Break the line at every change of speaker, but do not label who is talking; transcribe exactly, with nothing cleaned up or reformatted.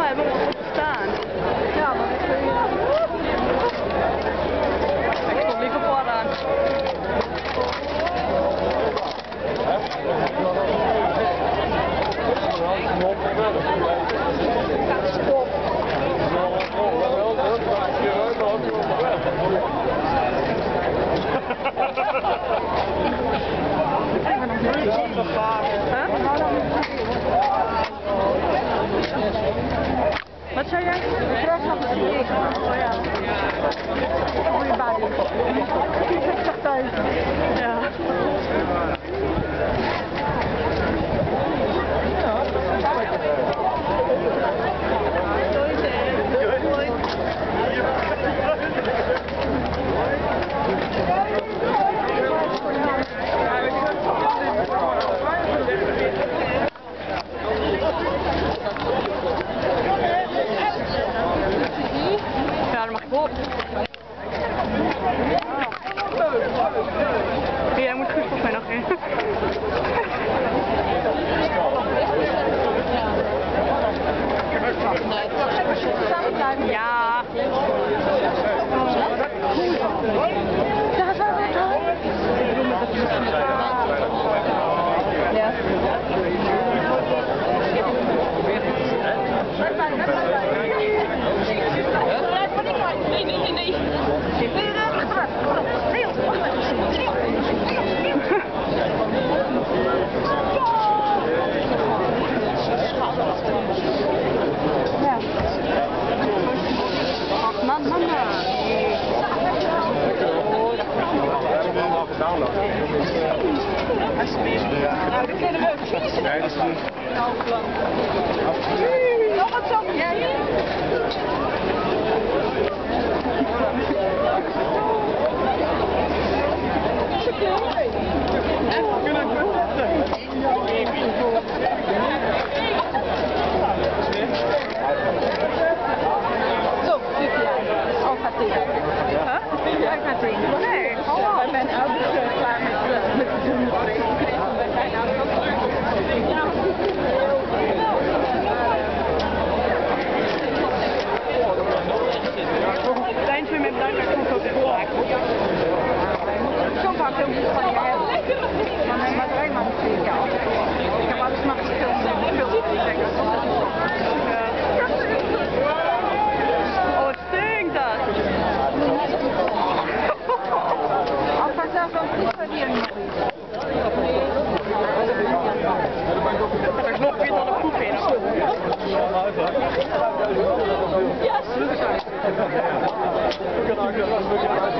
we hebben we staan.
Ja, maar dat kun je...
Ik stond liever vooraan.
Stop.
Wat zei jij?
Terug naar de streek. Oh ja. Goeie baan. zestigduizend.
Ja. Ja, dan mag ik op. Jij moet goed volgens mij nog in. Ja.
Daar zijn we toch? Ja. Nee, nee, nee, nee. Ja.
Man, man, man.
Nou, dat kunnen we ook kiezen.
Nee, dat is niet.
Nog wat zo. Ja, ja. Zo, dit jaar. Al gaat het. Huh? Jij gaat het. Nee, oh, bij mijn ouders uh, klaar met, met het doen. Bij mijn ouders ook.
Tijdens weer met bedankt, maar ik vond het ook echt leuk.
Zo'n paar filmpjes van je hebben. Maar mijn batterij mag het twee jaar. Ik heb alles nog gefilmd.
Oh, het stinkt dat!
Als vanzelf dan goed voor die nog iets.
Er is nog veel aan de poep in.
Ja, super.